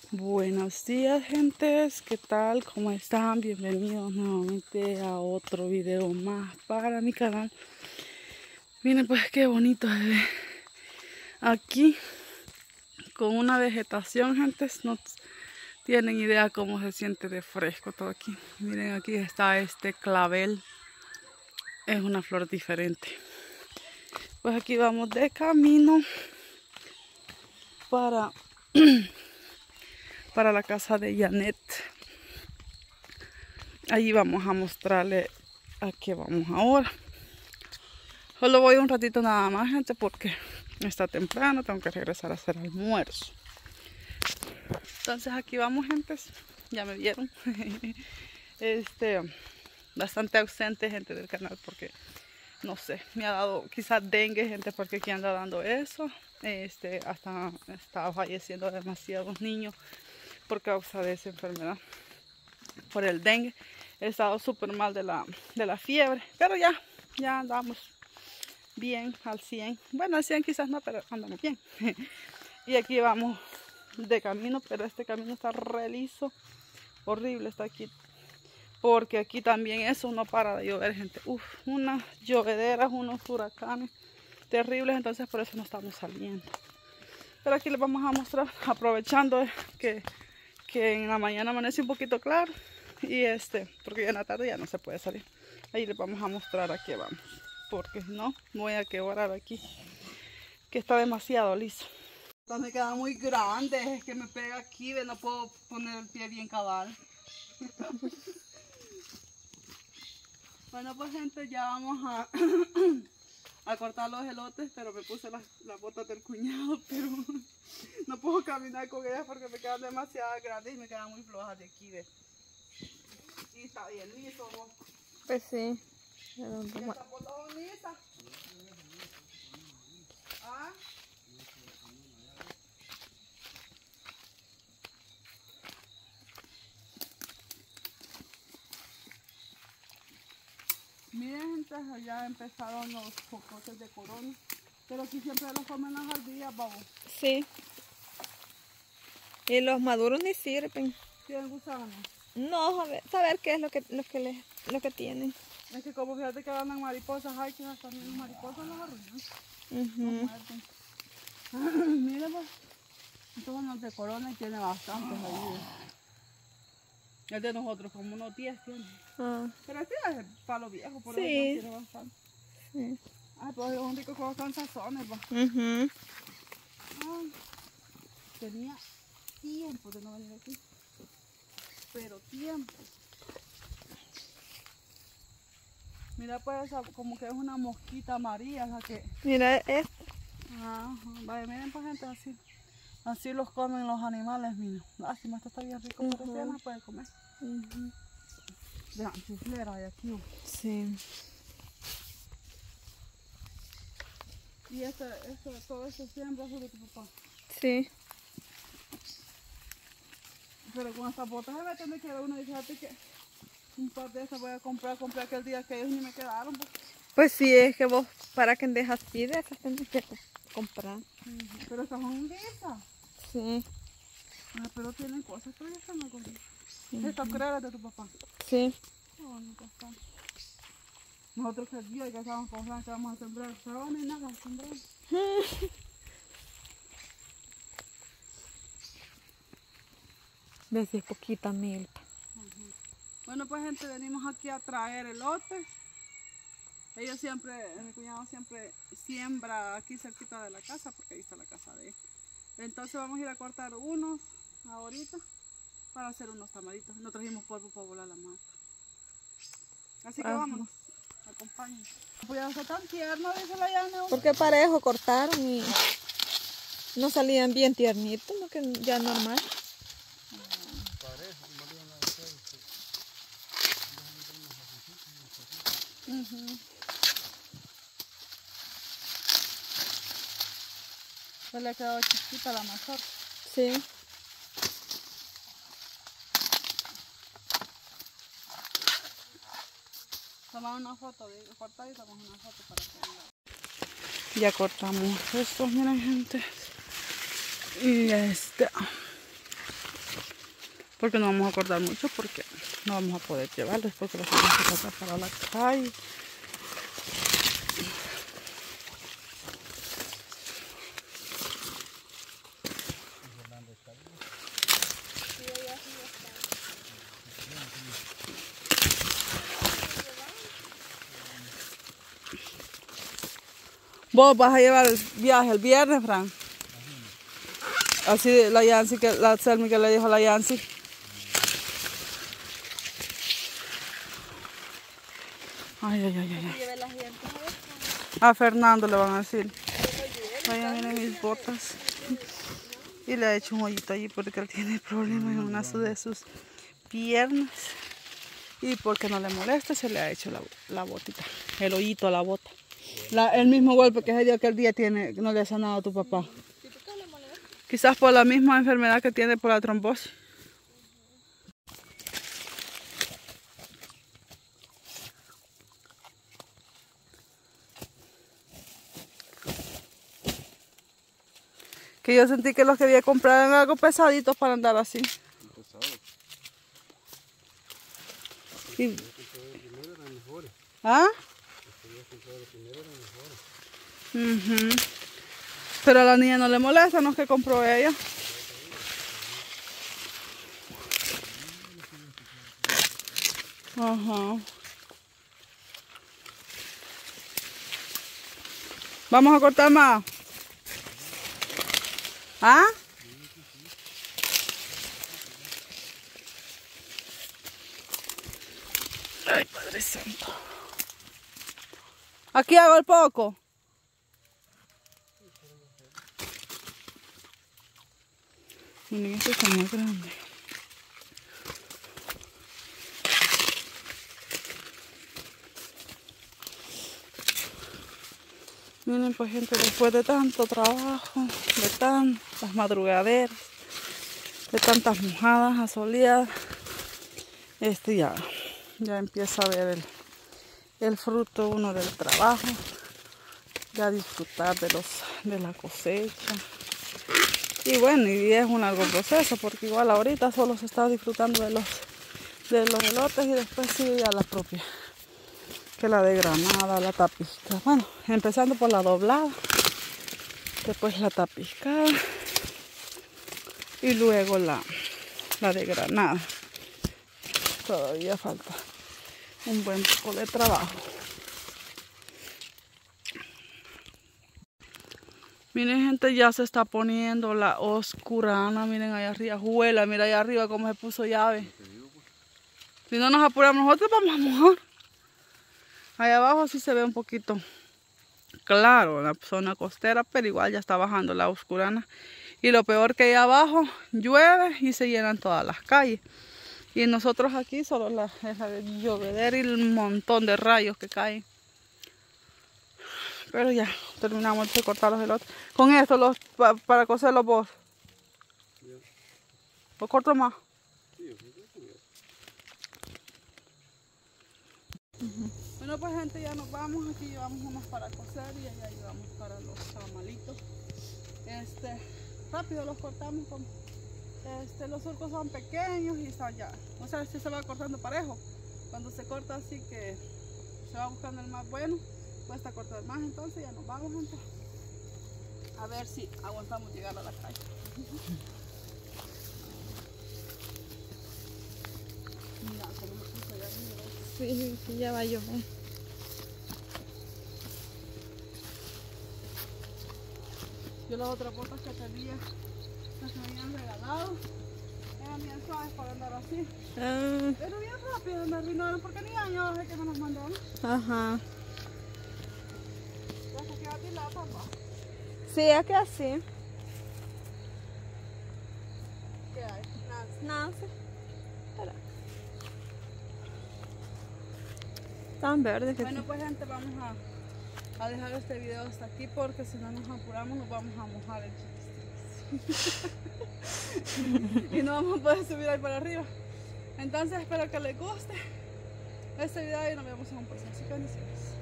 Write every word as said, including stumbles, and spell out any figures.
Buenos días, gentes, ¿qué tal? ¿Cómo están? Bienvenidos nuevamente a otro video más para mi canal. Miren pues qué bonito se ve aquí con una vegetación, gentes. No tienen idea cómo se siente de fresco todo aquí. Miren, aquí está este clavel, es una flor diferente. Pues aquí vamos de camino para para la casa de Janet. Allí vamos a mostrarle a qué vamos ahora. Solo voy un ratito nada más, gente, porque está temprano, tengo que regresar a hacer almuerzo. Entonces aquí vamos, gentes. Ya me vieron. este, bastante ausente, gente, del canal, porque no sé, me ha dado quizás dengue, gente, porque aquí anda dando eso. Este, hasta estaba falleciendo demasiados niños por causa de esa enfermedad, por el dengue. He estado súper mal de la, de la fiebre, pero ya, ya andamos bien al cien. Bueno, al cien quizás no, pero andamos bien. Y aquí vamos de camino, pero este camino está re liso, horrible está aquí, porque aquí también eso no para de llover, gente. Uf, unas llovederas, unos huracanes terribles, entonces por eso no estamos saliendo. Pero aquí les vamos a mostrar, aprovechando que, que en la mañana amanece un poquito claro, y este, porque ya en la tarde ya no se puede salir. Ahí les vamos a mostrar a qué vamos, porque no, voy a quebrar aquí, que está demasiado liso. Esto me queda muy grande, es que me pega aquí, no puedo poner el pie bien cabal. Bueno, pues, gente, ya vamos a, a cortar los elotes, pero me puse las, las botas del cuñado, pero no puedo caminar con ellas porque me quedan demasiado grandes y me quedan muy flojas de aquí. De... Y está bien liso, ¿no? Pues sí. ¿Estas botas son lisas? ¿Ah? Miren, gente, ya empezaron los cocotes de corona, pero aquí siempre los comen las ardillas, babo. Sí. Y los maduros ni sirven. ¿Tienen gusanos? No, a ver, saber qué es lo que, lo que, les, lo que tienen. Es que como fíjate que andan mariposas, hay que también las mariposas los arruinan. Uh-huh. Miren, pues, estos son los de corona y tiene bastantes ahí. El de nosotros como unos diez tiene. Ah. Pero este es el palo viejo, por sí. eso tiene bastante. Sí. Ay, pues es un rico con con sazones, va. Uh-huh. Ay, tenía tiempo de no venir aquí. Pero tiempo. Mira, pues como que es una mosquita amarilla la que... Mira, es... Ajá, vaya, miren, pues, gente, así. Así los comen los animales, mira. Lástima, esto está bien rico, uh-huh. Pero si no puede comer. Uh-huh. Vean, chiflera hay aquí. Uh. Sí. Y este, este, todo eso siembra de tu papá. Sí. Pero con estas botas se va a tener que dar una, y fíjate que un par de esas voy a comprar, compré aquel día que ellos ni me quedaron. Pues, pues sí, es que vos para que dejas así de esas tenés que comprar. Uh-huh. Pero estas son lisas. Sí. Ah, pero tienen cosas, pero ya están algo bien. Uh-huh. Estas creras de tu papá. Sí. Qué bonito está. Nosotros el día que estábamos con Francia vamos a sembrar, pero no hay nada a sembrar. Ves, es poquita milpa. Uh-huh. Bueno, pues, gente, venimos aquí a traer elotes. Ellos siempre, mi cuñado siempre siembra aquí cerquita de la casa, porque ahí está la casa de él. Entonces vamos a ir a cortar unos ahorita para hacer unos tamaritos. No trajimos polvo para volar la mata. Así que uh-huh. Vámonos, acompáñenos. Pues ya está tan tierno, dice la Yana. Porque parejo cortaron y no salían bien tiernitos, no que ya normal. Uh-huh. Se le ha quedado chiquita la mazorca. Sí. Tomamos una foto, de cortar y tomamos una foto para que... Ya cortamos estos, miren, gente. Y este. porque no vamos a cortar mucho porque no vamos a poder llevarles porque los vamos a sacar para la calle. Vos vas a llevar el viaje el viernes, Fran. Así la Yancy, que la Selmi que le dijo a la Yancy. Ay, ay, ay, ay. A Fernando le van a decir. Vaya, miren mis botas. Y le ha hecho un hoyito allí porque él tiene problemas en una de sus piernas. Y porque no le molesta, se le ha hecho la, la botita, el hoyito a la bota. La, el mismo golpe que ese día que el día tiene, no le ha sanado a tu papá. Quizás por la misma enfermedad que tiene por la trombosis. Que yo sentí que los quería comprar eran algo pesaditos para andar así. Y... ¿Ah? Uh-huh. Pero a la niña no le molesta, no es que compró ella. Ajá. Vamos a cortar más. ¿Ah? Ay, Padre Santo. Aquí hago el poco. Miren, este está más grande. Miren, pues gente, después de tanto trabajo, de tantas madrugaderas, de tantas mojadas asoleadas, este ya, ya empieza a ver el, el fruto uno del trabajo, ya disfrutar de, los, de la cosecha. Y bueno, y es un largo proceso, porque igual ahorita solo se está disfrutando de los, de los elotes y después sigue ya la propia. Que la de granada, la tapiscada. Bueno, empezando por la doblada, después la tapiscada y luego la, la de granada. Todavía falta un buen poco de trabajo. Miren, gente, ya se está poniendo la oscurana. Miren allá arriba, juela, mira allá arriba cómo se puso llave. Si no nos apuramos nosotros vamos a mojar. Allá abajo sí se ve un poquito claro la zona costera, pero igual ya está bajando la oscurana. Y lo peor que allá abajo llueve y se llenan todas las calles. Y nosotros aquí solo la, es la de llover y el montón de rayos que caen. Pero ya terminamos de cortar los elotes. Con esto los, pa, para coserlos vos. ¿Lo corto más? Uh-huh. Bueno, pues gente, ya nos vamos. Aquí llevamos unos para coser y allá llevamos para los tamalitos. Este, rápido los cortamos. Con, este, los surcos son pequeños y están ya. O sea, si se va cortando parejo. Cuando se corta así que se va buscando el más bueno, cuesta cortar más. Entonces ya nos vamos, gente. A ver si aguantamos llegar a la calle. Mira, como me puso allá arriba. Sí, sí, ya va a llover. Yo las otras botas que tenía, las que me habían regalado, eran bien suaves para andar así. Ah. Pero bien rápido me arruinaron porque ni años de que me las mandaron. Ajá. ¿Ya se queda aquí la tapa? Sí, es que así. ¿Qué hay? Nada. Nada, sí. Espera. Tan verde que bueno, sí. Pues gente, vamos a, a dejar este video hasta aquí porque si no nos apuramos nos vamos a mojar el chiste. Y no vamos a poder subir ahí para arriba. Entonces espero que les guste este video y nos vemos en un próximo. Así que bendiciones.